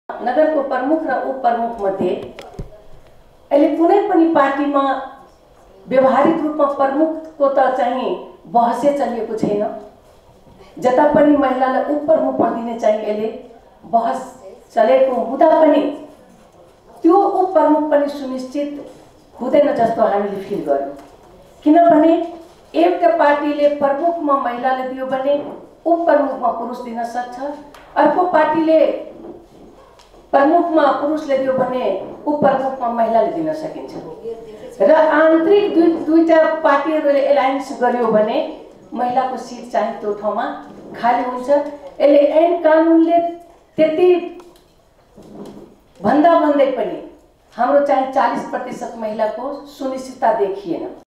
नगर को प्रमुख र उप प्रमुख मध्ये अहिले कुनै पनि पार्टीमा व्यवहारिक रूपमा प्रमुख को त चाहिँ बहसै चलिएको छैन। जता पनि महिलालाई उप प्रमुखमा दिने चाहिँ अहिले बहस चलेको हुँदा पनि त्यो उप प्रमुख पनि सुनिश्चित हुँदैन जस्तो हामीले फिल गर्यौं। किनभने एउटा पार्टीले प्रमुखमा महिलाले दियो भने उप प्रमुखमा पुरुष दिन सक्छ, अर्को पार्टीले प्रमुखमा पुरुषले दियो भने उप प्रमुखमा महिलाले दिन सकिन्छ र आन्तरिक दुईटा पार्टीहरूले एलायन्स गर्यो भने महिलाको सिट चाहिँ त्यो ठाउँमा खाली हुन्छ। यसले ऐन कानुनले त्यति भन्दा भन्दै पनि हाम्रो चाहिँ 40% महिलाको सुनिश्चितता देखिएन।